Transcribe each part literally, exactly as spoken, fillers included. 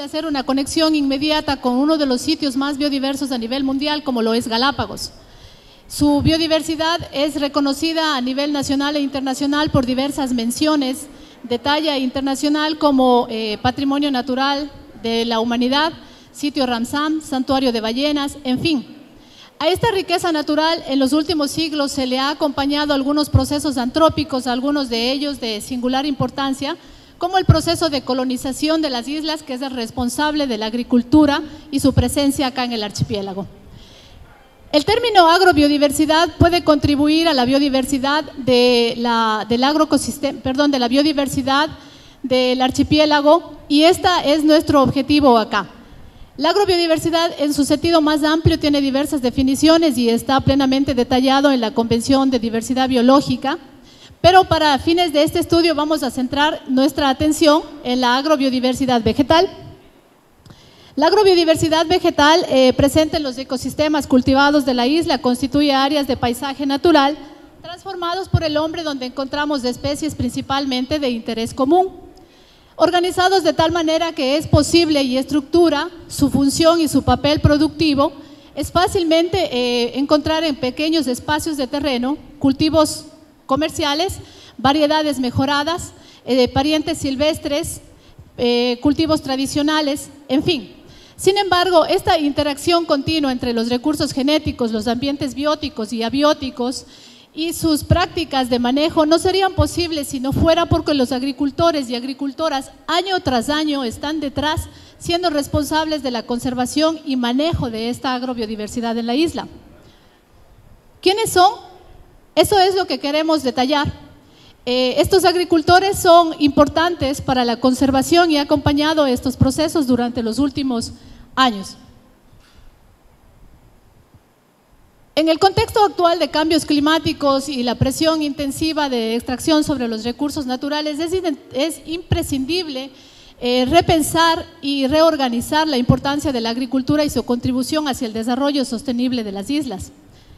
hacer una conexión inmediata con uno de los sitios más biodiversos a nivel mundial, como lo es Galápagos. Su biodiversidad es reconocida a nivel nacional e internacional por diversas menciones de talla internacional como eh, Patrimonio Natural de la Humanidad, Sitio Ramsar, Santuario de Ballenas, en fin. A esta riqueza natural en los últimos siglos se le ha acompañado algunos procesos antrópicos, algunos de ellos de singular importancia, como el proceso de colonización de las islas, que es el responsable de la agricultura y su presencia acá en el archipiélago. El término agrobiodiversidad puede contribuir a la biodiversidad de la, del agroecosistema, perdón, de la biodiversidad del archipiélago, y este es nuestro objetivo acá. La agrobiodiversidad en su sentido más amplio tiene diversas definiciones y está plenamente detallado en la Convención de Diversidad Biológica, pero para fines de este estudio vamos a centrar nuestra atención en la agrobiodiversidad vegetal. La agrobiodiversidad vegetal eh, presente en los ecosistemas cultivados de la isla constituye áreas de paisaje natural transformados por el hombre, donde encontramos especies principalmente de interés común, organizados de tal manera que es posible y estructura su función y su papel productivo. Es fácilmente eh, encontrar en pequeños espacios de terreno cultivos comerciales, variedades mejoradas, eh, parientes silvestres, eh, cultivos tradicionales, en fin. Sin embargo, esta interacción continua entre los recursos genéticos, los ambientes bióticos y abióticos y sus prácticas de manejo no serían posibles si no fuera porque los agricultores y agricultoras año tras año están detrás, siendo responsables de la conservación y manejo de esta agrobiodiversidad en la isla. ¿Quiénes son? Eso es lo que queremos detallar. Eh, estos agricultores son importantes para la conservación y han acompañado estos procesos durante los últimos años. En el contexto actual de cambios climáticos y la presión intensiva de extracción sobre los recursos naturales, es, es imprescindible eh, repensar y reorganizar la importancia de la agricultura y su contribución hacia el desarrollo sostenible de las islas.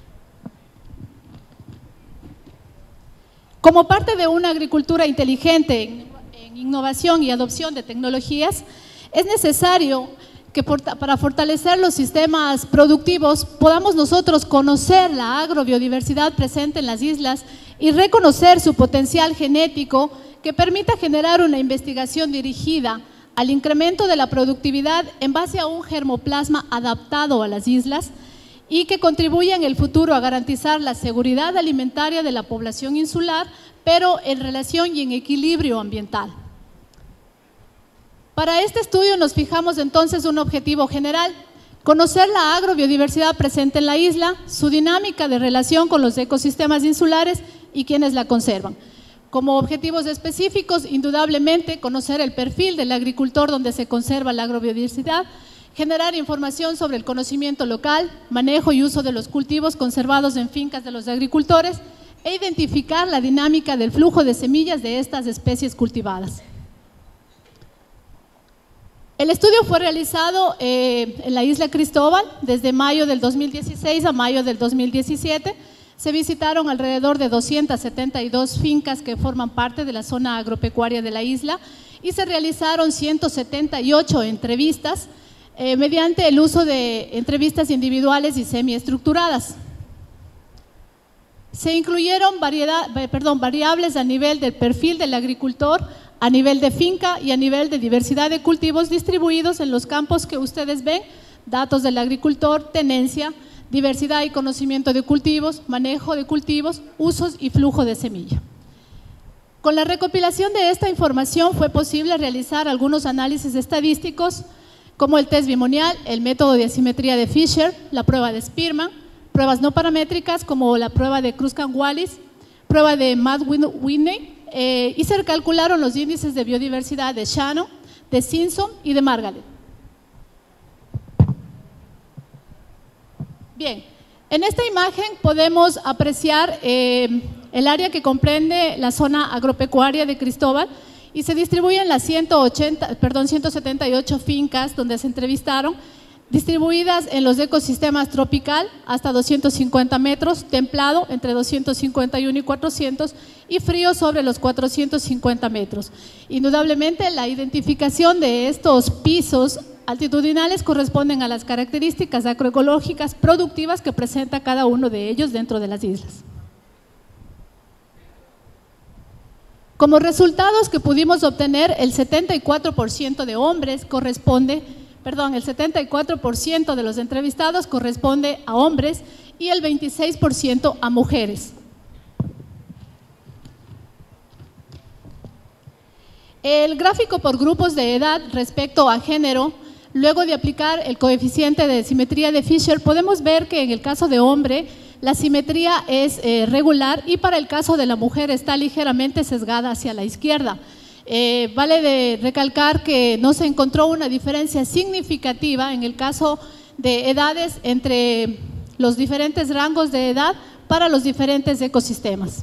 Como parte de una agricultura inteligente en innovación y adopción de tecnologías, es necesario que para fortalecer los sistemas productivos podamos nosotros conocer la agrobiodiversidad presente en las islas y reconocer su potencial genético que permita generar una investigación dirigida al incremento de la productividad en base a un germoplasma adaptado a las islas y que contribuya en el futuro a garantizar la seguridad alimentaria de la población insular, pero en relación y en equilibrio ambiental. Para este estudio nos fijamos entonces un objetivo general: conocer la agrobiodiversidad presente en la isla, su dinámica de relación con los ecosistemas insulares y quienes la conservan. Como objetivos específicos, indudablemente, conocer el perfil del agricultor donde se conserva la agrobiodiversidad, generar información sobre el conocimiento local, manejo y uso de los cultivos conservados en fincas de los agricultores e identificar la dinámica del flujo de semillas de estas especies cultivadas. El estudio fue realizado eh, en la isla Cristóbal desde mayo del dos mil dieciséis a mayo del dos mil diecisiete. Se visitaron alrededor de doscientas setenta y dos fincas que forman parte de la zona agropecuaria de la isla y se realizaron ciento setenta y ocho entrevistas eh, mediante el uso de entrevistas individuales y semiestructuradas. Se incluyeron variedad, perdón, variables a nivel del perfil del agricultor, a nivel de finca y a nivel de diversidad de cultivos distribuidos en los campos que ustedes ven: datos del agricultor, tenencia, diversidad y conocimiento de cultivos, manejo de cultivos, usos y flujo de semilla. Con la recopilación de esta información fue posible realizar algunos análisis estadísticos como el test bimonial, el método de asimetría de Fisher, la prueba de Spearman, pruebas no paramétricas como la prueba de Cruzcan-Wallis, prueba de Matt-Whitney, eh, y se calcularon los índices de biodiversidad de Shannon, de Simpson y de Margaret. Bien, en esta imagen podemos apreciar eh, el área que comprende la zona agropecuaria de Cristóbal y se distribuyen las ciento ochenta, perdón, ciento setenta y ocho fincas donde se entrevistaron distribuidas en los ecosistemas tropical hasta doscientos cincuenta metros, templado entre doscientos cincuenta y uno y cuatrocientos y frío sobre los cuatrocientos cincuenta metros. Indudablemente la identificación de estos pisos altitudinales corresponden a las características agroecológicas productivas que presenta cada uno de ellos dentro de las islas. Como resultados que pudimos obtener, el setenta y cuatro por ciento de hombres corresponde, perdón, el setenta y cuatro por ciento de los entrevistados corresponde a hombres y el veintiséis por ciento a mujeres. El gráfico por grupos de edad respecto a género, luego de aplicar el coeficiente de simetría de Fisher, podemos ver que en el caso de hombre la simetría es eh, regular y para el caso de la mujer está ligeramente sesgada hacia la izquierda. Eh, vale de recalcar que no se encontró una diferencia significativa en el caso de edades entre los diferentes rangos de edad para los diferentes ecosistemas.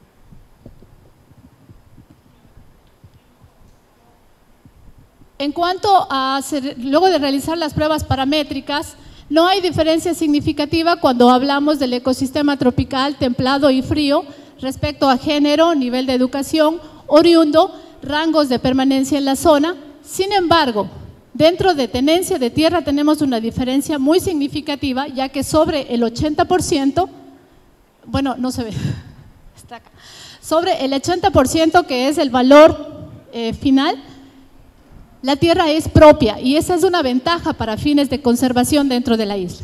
En cuanto a, luego de realizar las pruebas paramétricas, no hay diferencia significativa cuando hablamos del ecosistema tropical, templado y frío respecto a género, nivel de educación, oriundo, rangos de permanencia en la zona. Sin embargo, dentro de tenencia de tierra tenemos una diferencia muy significativa, ya que sobre el ochenta por ciento, bueno, no se ve, está acá, sobre el ochenta por ciento que es el valor eh, final, la tierra es propia y esa es una ventaja para fines de conservación dentro de la isla.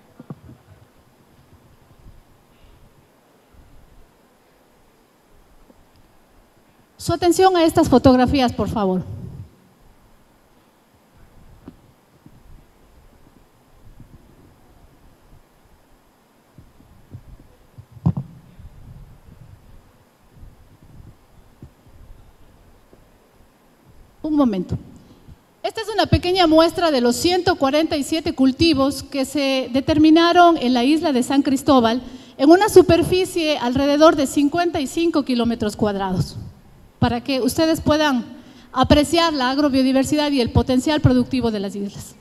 Su atención a estas fotografías, por favor. Un momento. Esta es una pequeña muestra de los ciento cuarenta y siete cultivos que se determinaron en la isla de San Cristóbal en una superficie alrededor de cincuenta y cinco kilómetros cuadrados, para que ustedes puedan apreciar la agrobiodiversidad y el potencial productivo de las islas.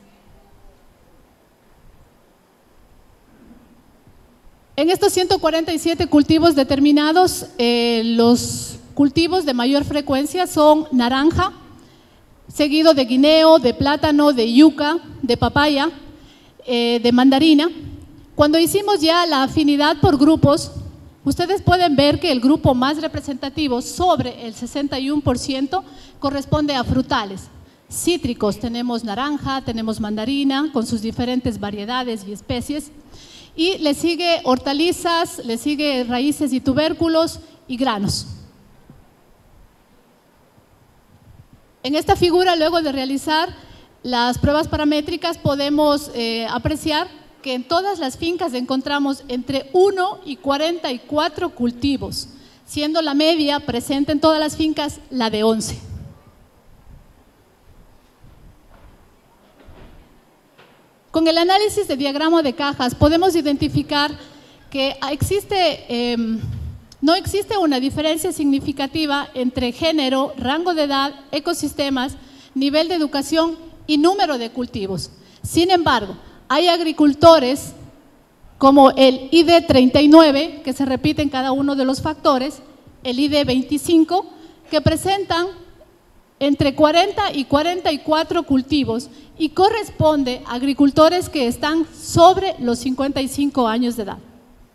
En estos ciento cuarenta y siete cultivos determinados, eh, los cultivos de mayor frecuencia son naranja, seguido de guineo, de plátano, de yuca, de papaya, eh, de mandarina. Cuando hicimos ya la afinidad por grupos, ustedes pueden ver que el grupo más representativo, sobre el sesenta y uno por ciento, corresponde a frutales. Cítricos, tenemos naranja, tenemos mandarina, con sus diferentes variedades y especies. Y le sigue hortalizas, le sigue raíces y tubérculos y granos. En esta figura, luego de realizar las pruebas paramétricas, podemos eh, apreciar que en todas las fincas encontramos entre uno y cuarenta y cuatro cultivos, siendo la media presente en todas las fincas la de once. Con el análisis de diagrama de cajas podemos identificar que existe, eh, no existe una diferencia significativa entre género, rango de edad, ecosistemas, nivel de educación y número de cultivos. Sin embargo, hay agricultores como el I D treinta y nueve, que se repite en cada uno de los factores, el I D veinticinco, que presentan entre cuarenta y cuarenta y cuatro cultivos y corresponde a agricultores que están sobre los cincuenta y cinco años de edad.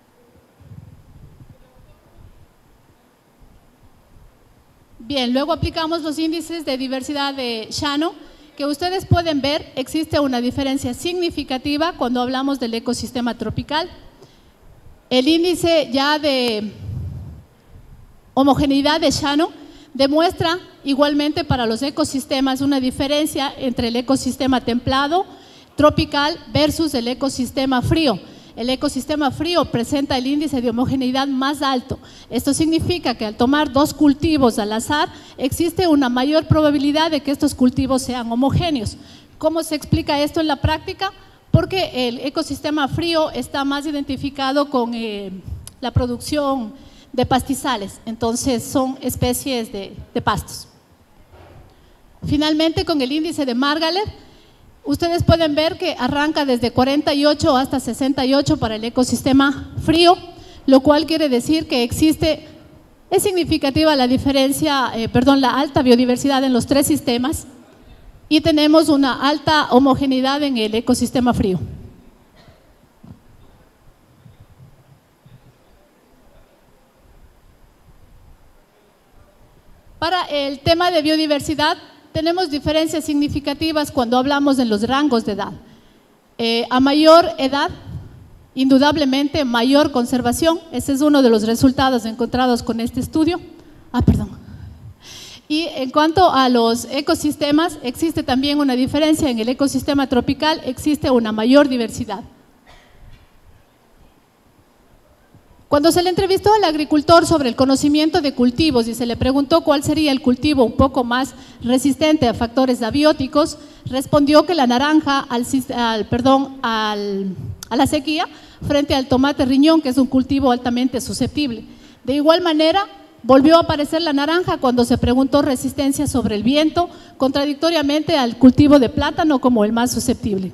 Bien, luego aplicamos los índices de diversidad de Shannon, que ustedes pueden ver, existe una diferencia significativa cuando hablamos del ecosistema tropical. El índice ya de homogeneidad de Shannon demuestra igualmente para los ecosistemas una diferencia entre el ecosistema templado, tropical versus el ecosistema frío. El ecosistema frío presenta el índice de homogeneidad más alto. Esto significa que al tomar dos cultivos al azar, existe una mayor probabilidad de que estos cultivos sean homogéneos. ¿Cómo se explica esto en la práctica? Porque el ecosistema frío está más identificado con eh, la producción de pastizales, entonces son especies de, de pastos. Finalmente, con el índice de Margaret, Ustedes pueden ver que arranca desde cuarenta y ocho hasta sesenta y ocho para el ecosistema frío, lo cual quiere decir que existe, es significativa la diferencia, eh, perdón, la alta biodiversidad en los tres sistemas y tenemos una alta homogeneidad en el ecosistema frío. Para el tema de biodiversidad, tenemos diferencias significativas cuando hablamos de los rangos de edad. Eh, a mayor edad, indudablemente mayor conservación, ese es uno de los resultados encontrados con este estudio. Ah, perdón. Y en cuanto a los ecosistemas, existe también una diferencia. En el ecosistema tropical existe una mayor diversidad. Cuando se le entrevistó al agricultor sobre el conocimiento de cultivos y se le preguntó cuál sería el cultivo un poco más resistente a factores abióticos, respondió que la naranja al, al, perdón, al, a la sequía frente al tomate riñón, que es un cultivo altamente susceptible. De igual manera, volvió a aparecer la naranja cuando se preguntó resistencia sobre el viento, contradictoriamente al cultivo de plátano como el más susceptible.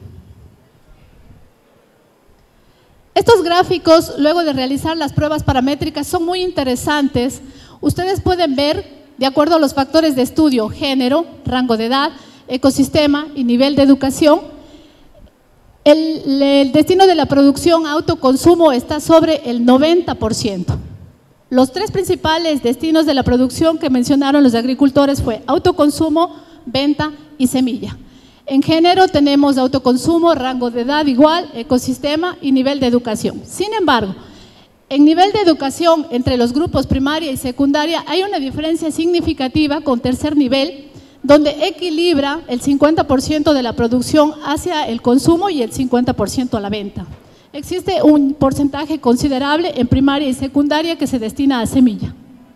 Estos gráficos, luego de realizar las pruebas paramétricas, son muy interesantes. Ustedes pueden ver, de acuerdo a los factores de estudio, género, rango de edad, ecosistema y nivel de educación, el, el destino de la producción autoconsumo está sobre el noventa por ciento. Los tres principales destinos de la producción que mencionaron los agricultores fue autoconsumo, venta y semilla. En género tenemos autoconsumo, rango de edad igual, ecosistema y nivel de educación. Sin embargo, en nivel de educación entre los grupos primaria y secundaria hay una diferencia significativa con tercer nivel, donde equilibra el cincuenta por ciento de la producción hacia el consumo y el cincuenta por ciento a la venta. Existe un porcentaje considerable en primaria y secundaria que se destina a semilla.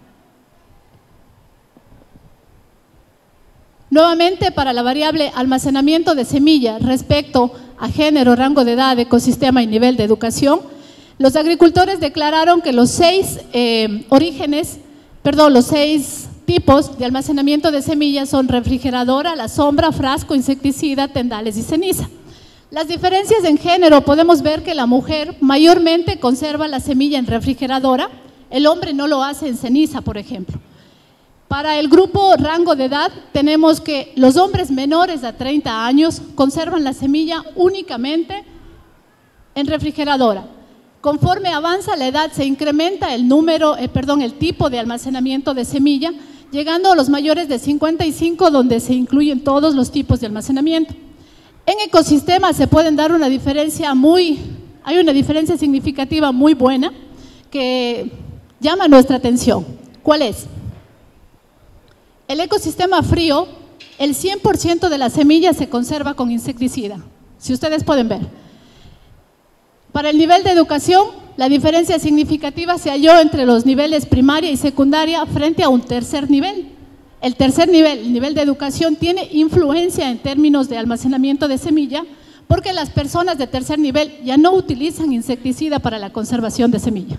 Nuevamente, para la variable almacenamiento de semilla respecto a género, rango de edad, ecosistema y nivel de educación, los agricultores declararon que los seis eh, orígenes, perdón, los seis tipos de almacenamiento de semillas son refrigeradora, la sombra, frasco, insecticida, tendales y ceniza. Las diferencias en género, podemos ver que la mujer mayormente conserva la semilla en refrigeradora, el hombre no lo hace en ceniza, por ejemplo. Para el grupo rango de edad tenemos que los hombres menores a treinta años conservan la semilla únicamente en refrigeradora. Conforme avanza la edad se incrementa el número, eh, perdón, el tipo de almacenamiento de semilla, llegando a los mayores de cincuenta y cinco, donde se incluyen todos los tipos de almacenamiento. En ecosistemas se pueden dar una diferencia muy, hay una diferencia significativa muy buena que llama nuestra atención. ¿Cuál es? El ecosistema frío, el cien por ciento de la semilla se conserva con insecticida, si ustedes pueden ver. Para el nivel de educación, la diferencia significativa se halló entre los niveles primaria y secundaria frente a un tercer nivel. El tercer nivel, el nivel de educación, tiene influencia en términos de almacenamiento de semilla porque las personas de tercer nivel ya no utilizan insecticida para la conservación de semilla.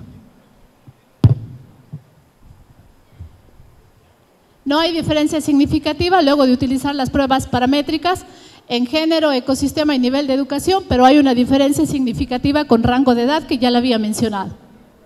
No hay diferencia significativa luego de utilizar las pruebas paramétricas en género, ecosistema y nivel de educación, pero hay una diferencia significativa con rango de edad que ya la había mencionado.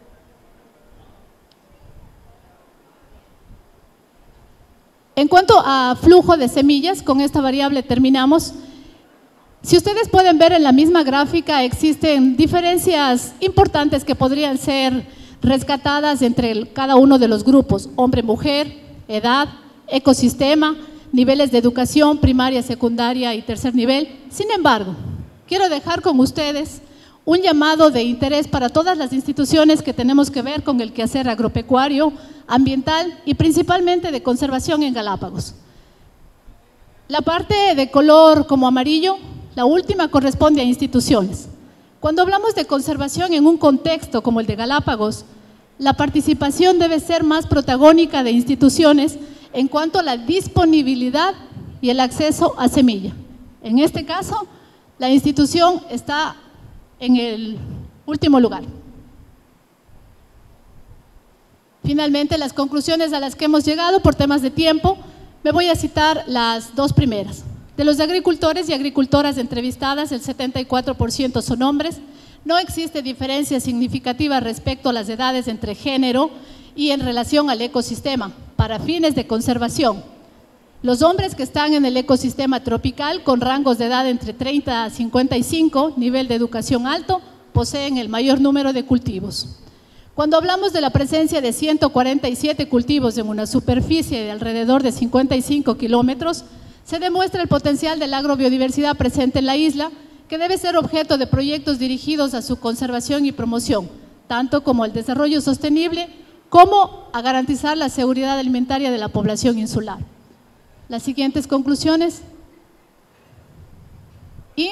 En cuanto a flujo de semillas, con esta variable terminamos. Si ustedes pueden ver en la misma gráfica, existen diferencias importantes que podrían ser rescatadas entre cada uno de los grupos, hombre-mujer, edad, ecosistema, niveles de educación, primaria, secundaria y tercer nivel. Sin embargo, quiero dejar con ustedes un llamado de interés para todas las instituciones que tenemos que ver con el quehacer agropecuario, ambiental y principalmente de conservación en Galápagos. La parte de color como amarillo, la última, corresponde a instituciones. Cuando hablamos de conservación en un contexto como el de Galápagos, la participación debe ser más protagónica de instituciones en cuanto a la disponibilidad y el acceso a semilla. En este caso, la institución está en el último lugar. Finalmente, las conclusiones a las que hemos llegado por temas de tiempo, me voy a citar las dos primeras. De los agricultores y agricultoras entrevistadas, el setenta y cuatro por ciento son hombres. No existe diferencia significativa respecto a las edades entre género y en relación al ecosistema, para fines de conservación. Los hombres que están en el ecosistema tropical, con rangos de edad entre treinta a cincuenta y cinco, nivel de educación alto, poseen el mayor número de cultivos. Cuando hablamos de la presencia de ciento cuarenta y siete cultivos en una superficie de alrededor de cincuenta y cinco kilómetros, se demuestra el potencial de la agrobiodiversidad presente en la isla, que debe ser objeto de proyectos dirigidos a su conservación y promoción, tanto como el desarrollo sostenible, como a garantizar la seguridad alimentaria de la población insular. Las siguientes conclusiones. Y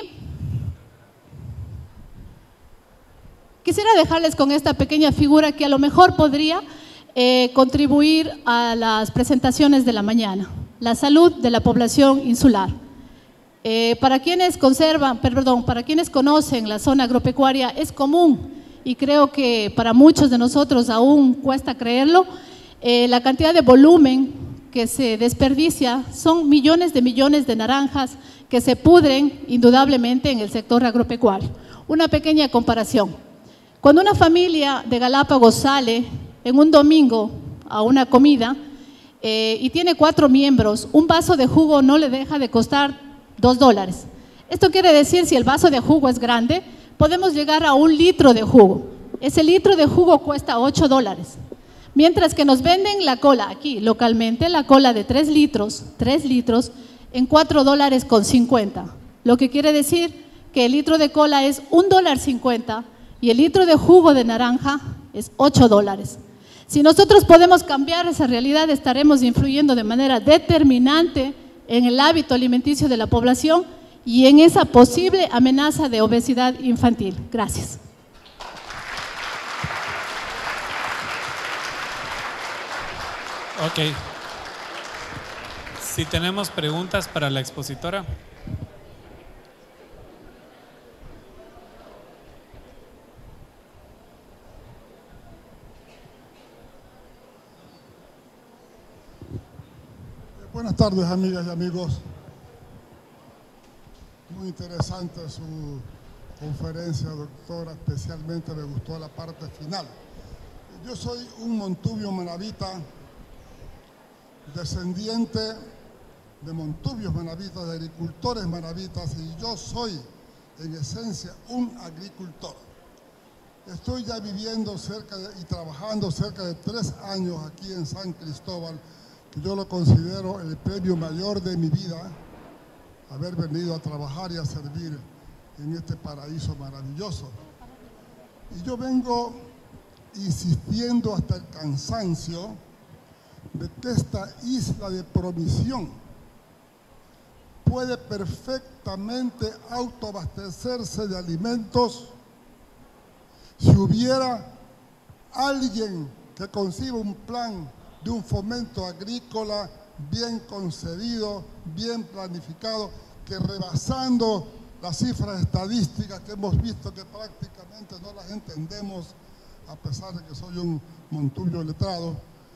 quisiera dejarles con esta pequeña figura que a lo mejor podría eh, contribuir a las presentaciones de la mañana. La salud de la población insular. Eh, para quienes conservan, perdón, para quienes conocen la zona agropecuaria, es común, y creo que para muchos de nosotros aún cuesta creerlo, eh, la cantidad de volumen que se desperdicia son millones de millones de naranjas que se pudren indudablemente en el sector agropecuario. Una pequeña comparación. Cuando una familia de Galápagos sale en un domingo a una comida, Eh, y tiene cuatro miembros, un vaso de jugo no le deja de costar dos dólares. Esto quiere decir, si el vaso de jugo es grande, podemos llegar a un litro de jugo. Ese litro de jugo cuesta ocho dólares. Mientras que nos venden la cola aquí, localmente, la cola de tres litros, tres litros, en cuatro dólares con cincuenta. Lo que quiere decir que el litro de cola es un dólar cincuenta y el litro de jugo de naranja es ocho dólares. Si nosotros podemos cambiar esa realidad, estaremos influyendo de manera determinante en el hábito alimenticio de la población y en esa posible amenaza de obesidad infantil. Gracias. Ok. Si tenemos preguntas para la expositora. Buenas tardes, amigas y amigos. Muy interesante su conferencia, doctora. Especialmente me gustó la parte final. Yo soy un montubio manabita, descendiente de montubios manabitas, de agricultores manabitas, y yo soy, en esencia, un agricultor. Estoy ya viviendo cerca de, y trabajando cerca de tres años aquí en San Cristóbal. Yo lo considero el premio mayor de mi vida, haber venido a trabajar y a servir en este paraíso maravilloso. Y yo vengo insistiendo hasta el cansancio de que esta isla de Promisión puede perfectamente autoabastecerse de alimentos si hubiera alguien que conciba un plan de un fomento agrícola bien concebido, bien planificado, que rebasando las cifras estadísticas que hemos visto que prácticamente no las entendemos, a pesar de que soy un montubio letrado,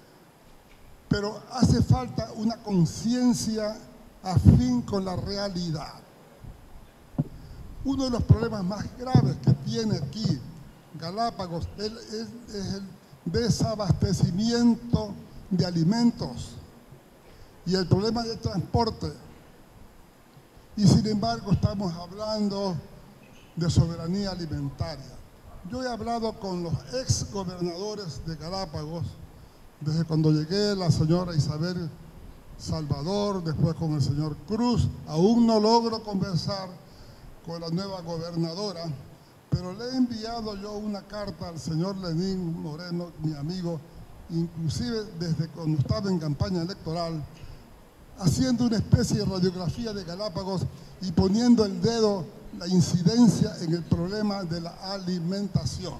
pero hace falta una conciencia afín con la realidad. Uno de los problemas más graves que tiene aquí Galápagos es, es, es el desabastecimiento de alimentos y el problema del transporte. Y sin embargo estamos hablando de soberanía alimentaria. Yo he hablado con los ex gobernadores de Galápagos, desde cuando llegué, la señora Isabel Salvador, después con el señor Cruz. Aún no logro conversar con la nueva gobernadora, pero le he enviado yo una carta al señor Lenín Moreno, mi amigo, inclusive desde cuando estaba en campaña electoral, haciendo una especie de radiografía de Galápagos y poniendo el dedo, la incidencia en el problema de la alimentación.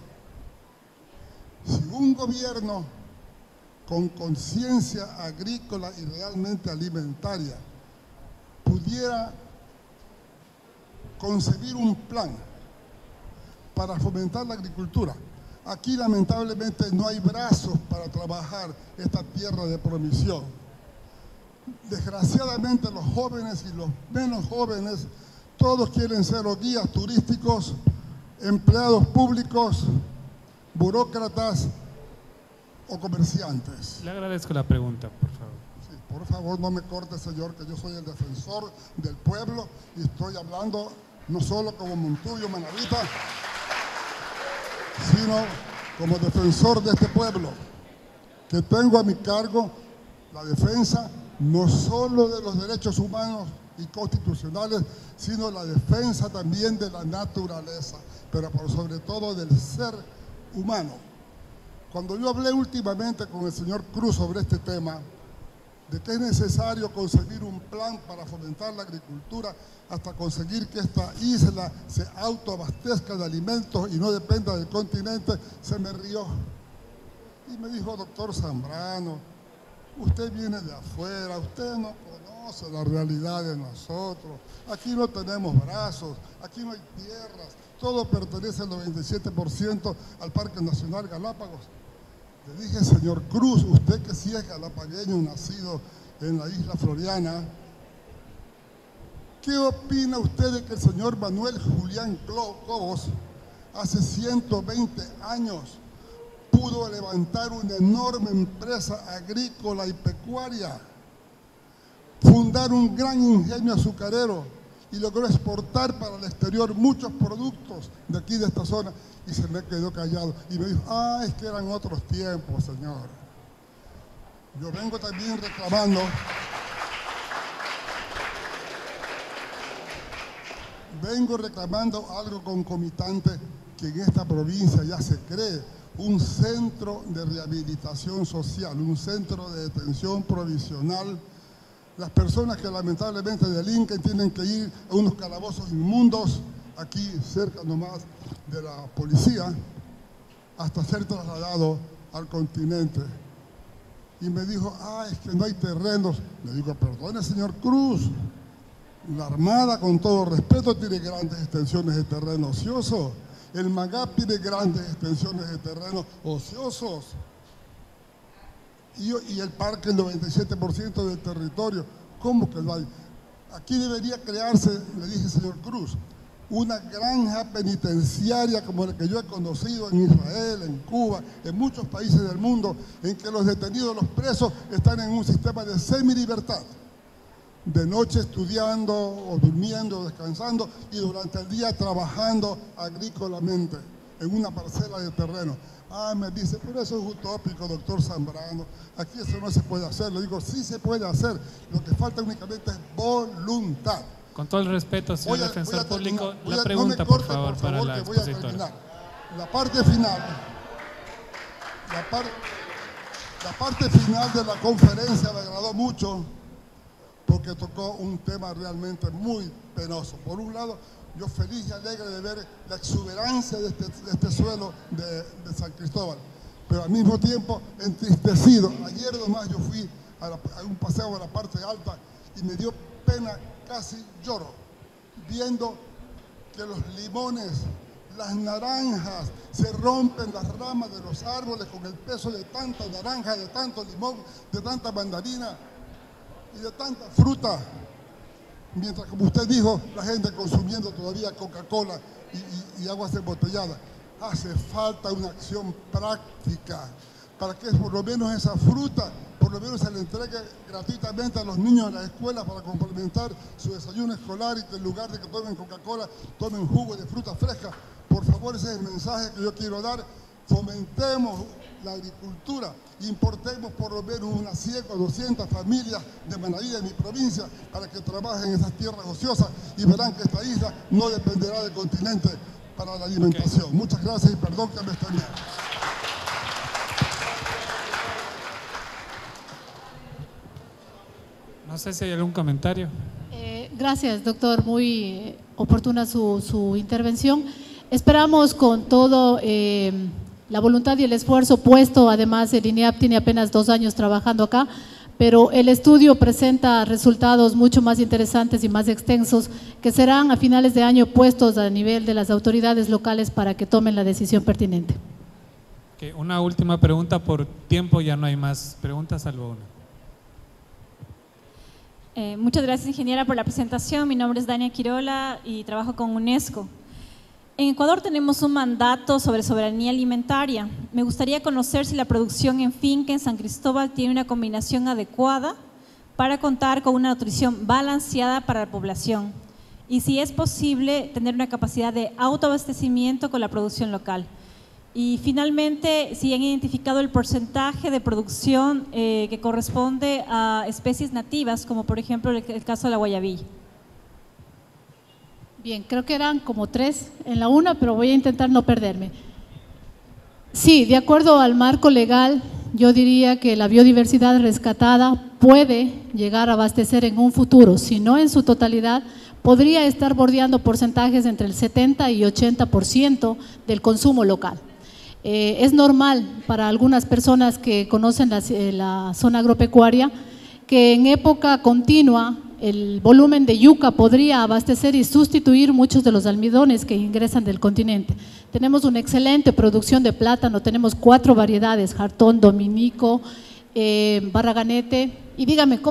Si un gobierno con conciencia agrícola y realmente alimentaria pudiera concebir un plan para fomentar la agricultura. Aquí lamentablemente no hay brazos para trabajar esta tierra de Promisión. Desgraciadamente los jóvenes y los menos jóvenes, todos quieren ser o guías turísticos, empleados públicos, burócratas o comerciantes. Le agradezco la pregunta, por favor. Sí, por favor, no me corte, señor, que yo soy el defensor del pueblo y estoy hablando no solo como Montuyo Manavita, sino como defensor de este pueblo, que tengo a mi cargo la defensa no solo de los derechos humanos y constitucionales, sino la defensa también de la naturaleza, pero por sobre todo del ser humano. Cuando yo hablé últimamente con el señor Cruz sobre este tema, de que es necesario conseguir un plan para fomentar la agricultura hasta conseguir que esta isla se autoabastezca de alimentos y no dependa del continente, se me rió. Y me dijo: doctor Zambrano, usted viene de afuera, usted no conoce la realidad de nosotros. Aquí no tenemos brazos, aquí no hay tierras, todo pertenece al noventa y siete por ciento al Parque Nacional Galápagos. Le dije: señor Cruz, usted que sí es galapagueño, nacido en la isla Floriana, ¿qué opina usted de que el señor Manuel Julián Cobos hace ciento veinte años pudo levantar una enorme empresa agrícola y pecuaria, fundar un gran ingenio azucarero y logró exportar para el exterior muchos productos de aquí, de esta zona? Y se me quedó callado y me dijo: ah, es que eran otros tiempos, señor. Yo vengo también reclamando, vengo reclamando algo concomitante, que en esta provincia ya se cree un centro de rehabilitación social, un centro de detención provisional. Las personas que lamentablemente delinquen tienen que ir a unos calabozos inmundos, aquí cerca nomás de la policía, hasta ser trasladado al continente. Y me dijo: ah, es que no hay terrenos. Le digo: perdone, señor Cruz, la Armada, con todo respeto, tiene grandes extensiones de terreno ocioso. El MAGAP tiene grandes extensiones de terreno ociosos. Y, y el parque, el noventa y siete por ciento del territorio. ¿Cómo que no hay? Aquí debería crearse, le dije, señor Cruz, una granja penitenciaria como la que yo he conocido en Israel, en Cuba, en muchos países del mundo, en que los detenidos, los presos, están en un sistema de semilibertad. De noche estudiando o durmiendo o descansando, y durante el día trabajando agrícolamente en una parcela de terreno. Ah, me dice: pero eso es utópico, doctor Zambrano, aquí eso no se puede hacer. Le digo: sí se puede hacer, lo que falta únicamente es voluntad. Con todo el respeto, señor Voy a- defensor voy a terminar. público, Voy a- la no pregunta, me por corte, favor, para la que voy a expositora. terminar. La parte final, la, par- la parte final de la conferencia me agradó mucho, porque tocó un tema realmente muy penoso. Por un lado, yo feliz y alegre de ver la exuberancia de este, de este suelo de, de San Cristóbal, pero al mismo tiempo entristecido. Ayer nomás yo fui a, la- a un paseo a la parte alta y me dio pena, casi lloro, viendo que los limones, las naranjas, se rompen las ramas de los árboles con el peso de tanta naranja, de tanto limón, de tanta mandarina y de tanta fruta, mientras, como usted dijo, la gente consumiendo todavía Coca-Cola y, y, y aguas embotelladas. Hace falta una acción práctica para que por lo menos esa fruta, por lo menos se le entregue gratuitamente a los niños en las escuelas para complementar su desayuno escolar, y que en lugar de que tomen Coca-Cola, tomen jugo de fruta fresca. Por favor, ese es el mensaje que yo quiero dar. Fomentemos la agricultura, importemos por lo menos unas cien o doscientas familias de Manaví, de mi provincia, para que trabajen en esas tierras ociosas, y verán que esta isla no dependerá del continente para la alimentación. Okay. Muchas gracias y perdón que me extendí. No sé si hay algún comentario. Eh, gracias, doctor. Muy eh, oportuna su, su intervención. Esperamos con todo eh, la voluntad y el esfuerzo puesto. Además, el INEAP tiene apenas dos años trabajando acá, pero el estudio presenta resultados mucho más interesantes y más extensos, que serán a finales de año puestos a nivel de las autoridades locales para que tomen la decisión pertinente. Okay, una última pregunta, por tiempo ya no hay más preguntas, salvo una. Eh, muchas gracias, ingeniera, por la presentación. Mi nombre es Dania Quirola y trabajo con UNESCO. En Ecuador tenemos un mandato sobre soberanía alimentaria. Me gustaría conocer si la producción en finca en San Cristóbal tiene una combinación adecuada para contar con una nutrición balanceada para la población y si es posible tener una capacidad de autoabastecimiento con la producción local. Y finalmente, si han identificado el porcentaje de producción eh, que corresponde a especies nativas, como por ejemplo el, el caso de la guayabilla. Bien, creo que eran como tres en la una, pero voy a intentar no perderme. Sí, de acuerdo al marco legal, yo diría que la biodiversidad rescatada puede llegar a abastecer en un futuro, si no en su totalidad, podría estar bordeando porcentajes entre el setenta y ochenta por ciento del consumo local. Eh, es normal para algunas personas que conocen la, eh, la zona agropecuaria que en época continua el volumen de yuca podría abastecer y sustituir muchos de los almidones que ingresan del continente. Tenemos una excelente producción de plátano, tenemos cuatro variedades, Jartón, Dominico, eh, Barraganete y dígame,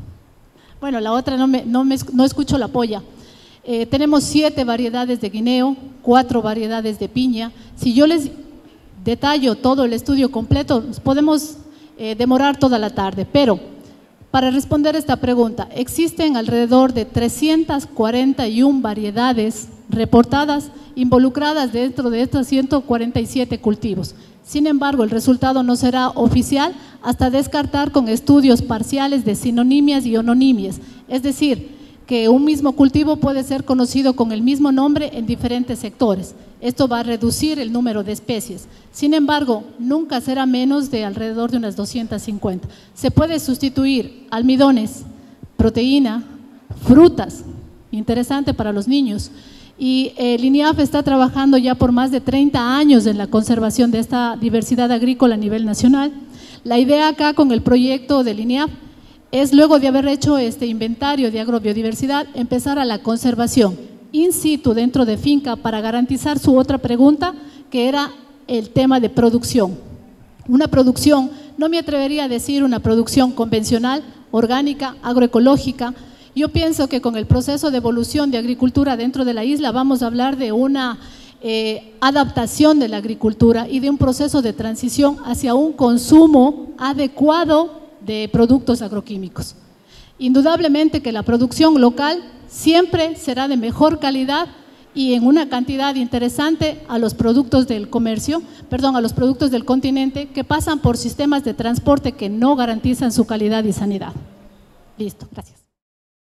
bueno, la otra no, me, no, me, no escucho la polla. Eh, tenemos siete variedades de guineo, cuatro variedades de piña. Si yo les detallo todo el estudio completo, podemos eh, demorar toda la tarde, pero para responder esta pregunta, existen alrededor de trescientas cuarenta y una variedades reportadas involucradas dentro de estos ciento cuarenta y siete cultivos. Sin embargo, el resultado no será oficial hasta descartar con estudios parciales de sinonimias y ononimias, es decir, que un mismo cultivo puede ser conocido con el mismo nombre en diferentes sectores. Esto va a reducir el número de especies. Sin embargo, nunca será menos de alrededor de unas doscientas cincuenta. Se puede sustituir almidones, proteína, frutas, interesante para los niños. Y el INIAF está trabajando ya por más de treinta años en la conservación de esta diversidad agrícola a nivel nacional. La idea acá con el proyecto del INIAF es, luego de haber hecho este inventario de agrobiodiversidad, empezar a la conservación in situ dentro de finca para garantizar su otra pregunta, que era el tema de producción. Una producción, no me atrevería a decir una producción convencional, orgánica, agroecológica. Yo pienso que con el proceso de evolución de agricultura dentro de la isla vamos a hablar de una eh, adaptación de la agricultura y de un proceso de transición hacia un consumo adecuado de productos agroquímicos. Indudablemente que la producción local siempre será de mejor calidad y en una cantidad interesante a los productos del comercio, perdón, a los productos del continente que pasan por sistemas de transporte que no garantizan su calidad y sanidad. Listo, gracias.